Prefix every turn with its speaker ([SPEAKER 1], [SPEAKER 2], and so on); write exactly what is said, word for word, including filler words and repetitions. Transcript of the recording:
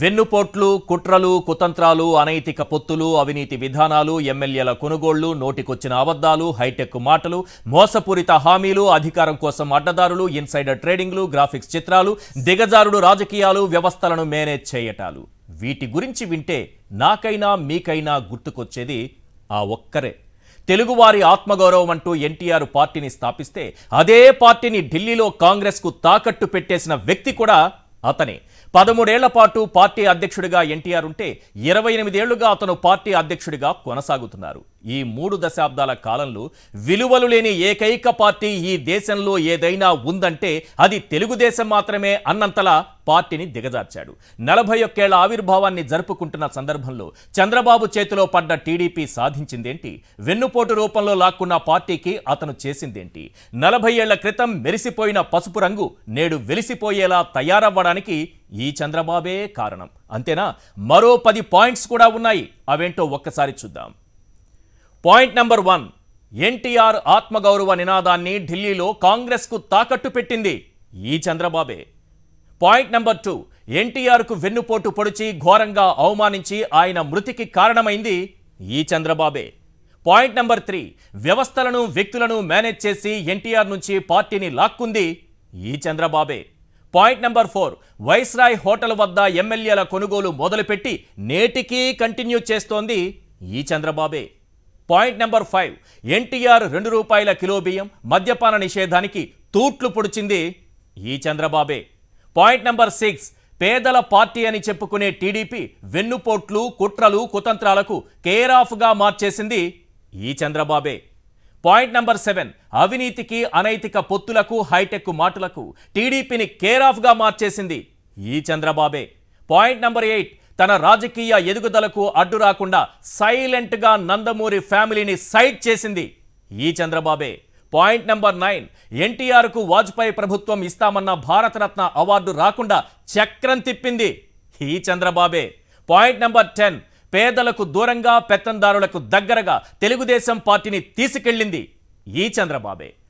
[SPEAKER 1] వెన్నుపోట్లు, కుట్రలు, కుతంత్రాలు, అనైతిక పొత్తులు, అవినీతి విధానాలు, ఎమ్మెల్యేల కొనుగోళ్లు, నోటికొచ్చిన అబద్ధాలు, హైటెక్ మాటలు, మోసపూరిత హామీలు, అధికారం కోసం అడ్డదారులు, ఇన్సైడర్ ట్రేడింగ్లు, గ్రాఫిక్స్ చిత్రాలు, దిగజారుడు రాజకీయాలు, వ్యవస్థలను మేనేజ్ చేయటాలు. వీటి గురించి వింటే నాకైనా మీకైనా గుర్తుకొచ్చేది ఆ ఒక్కరే. తెలుగువారి ఆత్మగౌరవం అంటూ ఎన్టీఆర్ పార్టీని స్థాపిస్తే అదే పార్టీని ఢిల్లీలో కాంగ్రెస్కు తాకట్టు పెట్టేసిన వ్యక్తి కూడా అతనే. పదమూడేళ్ల పాటు పార్టీ అధ్యక్షుడిగా ఎన్టీఆర్ ఉంటే ఇరవై ఎనిమిదేళ్లుగా అతను పార్టీ అధ్యక్షుడిగా కొనసాగుతున్నారు. ఈ మూడు దశాబ్దాల కాలంలో విలువలు లేని ఏకైక పార్టీ ఈ దేశంలో ఏదైనా ఉందంటే అది తెలుగుదేశం మాత్రమే అన్నంతలా పార్టీని దిగజార్చాడు. నలభై ఒక్కేళ్ల ఆవిర్భావాన్ని జరుపుకుంటున్న సందర్భంలో చంద్రబాబు చేతిలో పడ్డ టీడీపీ సాధించిందేంటి? వెన్నుపోటు రూపంలో లాక్కున్న పార్టీకి అతను చేసిందేంటి? నలభై ఏళ్ల క్రితం మెరిసిపోయిన పసుపు రంగు నేడు వెలిసిపోయేలా తయారవ్వడానికి ఈ చంద్రబాబే కారణం. అంతేనా? మరో పది పాయింట్స్ కూడా ఉన్నాయి. అవేంటో ఒక్కసారి చూద్దాం. పాయింట్ నెంబర్ వన్, ఎన్టీఆర్ ఆత్మగౌరవ నినాదాన్ని ఢిల్లీలో కాంగ్రెస్కు తాకట్టు పెట్టింది ఈ చంద్రబాబే. పాయింట్ నెంబర్ టూ, ఎన్టీఆర్కు వెన్నుపోటు పొడిచి ఘోరంగా అవమానించి ఆయన మృతికి కారణమైంది ఈ చంద్రబాబే. పాయింట్ నెంబర్ త్రీ, వ్యవస్థలను వ్యక్తులను మేనేజ్ చేసి ఎన్టీఆర్ నుంచి పార్టీని లాక్కుంది ఈ చంద్రబాబే. Point number four, Viceroy hotel వద్ద ఎమ్మెల్యేల కొనుగోలు మొదలుపెట్టి నేటికీ కంటిన్యూ చేస్తోంది ఈ చంద్రబాబే. పాయింట్ నెంబర్ ఫైవ్, ఎన్టీఆర్ రెండు రూపాయల కిలో బియ్యం మద్యపాన నిషేధానికి తూట్లు పొడిచింది ఈ చంద్రబాబే. పాయింట్ నెంబర్ సిక్స్, పేదల పార్టీ అని చెప్పుకునే టీడీపీ వెన్నుపోట్లు, కుట్రలు, కుతంత్రాలకు కేర్ ఆఫ్గా మార్చేసింది ఈ చంద్రబాబే. పాయింట్ నెంబర్ సెవెన్, అవినీతికి, అనైతిక పొత్తులకు, హైటెక్ మాటలకు టీడీపీని కేర్ ఆఫ్గా మార్చేసింది ఈ చంద్రబాబే. పాయింట్ నెంబర్ ఎయిట్, తన రాజకీయ ఎదుగుదలకు అడ్డు రాకుండా సైలెంట్గా నందమూరి ఫ్యామిలీని సైడ్ చేసింది ఈ చంద్రబాబే. పాయింట్ నెంబర్ నైన్, ఎన్టీఆర్కు వాజ్పేయి ప్రభుత్వం ఇస్తామన్న భారతరత్న అవార్డు రాకుండా చక్రం తిప్పింది ఈ చంద్రబాబే. పాయింట్ నెంబర్ టెన్, పేదలకు దూరంగా పెత్తందారులకు దగ్గరగా తెలుగుదేశం పార్టీని తీసుకెళ్లింది ఈ చంద్రబాబే.